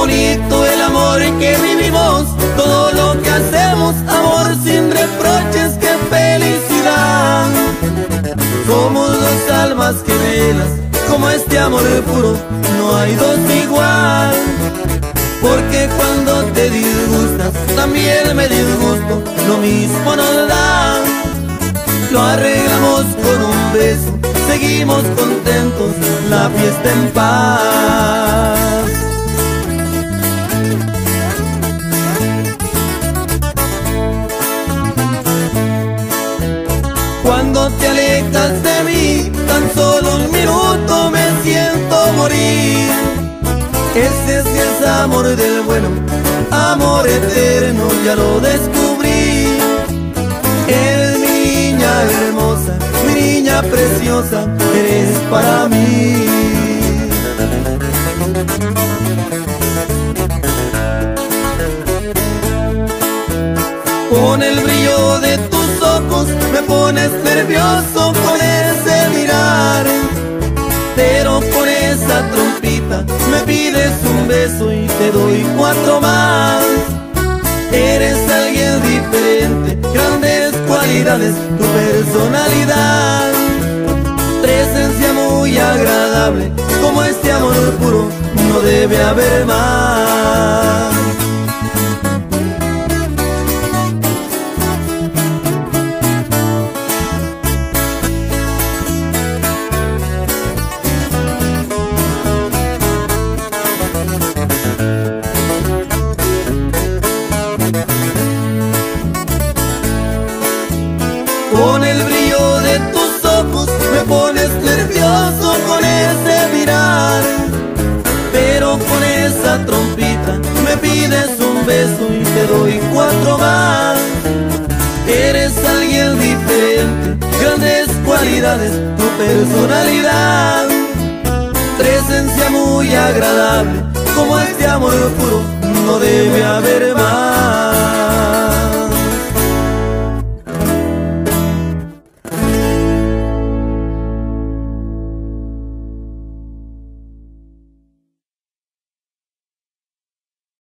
bonito el amor que vivimos, todo lo que hacemos, amor sin reproches, qué felicidad. Somos dos almas gemelas, como este amor puro, no hay dos igual. Porque cuando te disgustas, también me disgusto, lo mismo nos da. Lo arreglamos con un beso, seguimos contentos, la fiesta en paz. Cuando te alejas de mí, tan solo un minuto me siento morir. Ese sí es amor del bueno, amor eterno, ya lo descubrí. Eres mi niña hermosa, mi niña preciosa, eres para mí. Con el brillo de tus ojos me pones nervioso con ese mirar, pero con esa trompita me pides un beso y te doy 4 más. Eres alguien diferente, grandes cualidades, tu personalidad, presencia muy agradable, como este amor puro, no debe haber más. Con el brillo de tus ojos me pones nervioso con ese mirar, pero con esa trompita me pides un beso y te doy 4 más. Eres alguien diferente, grandes cualidades, tu personalidad, presencia muy agradable, como este amor puro, no debe haber más.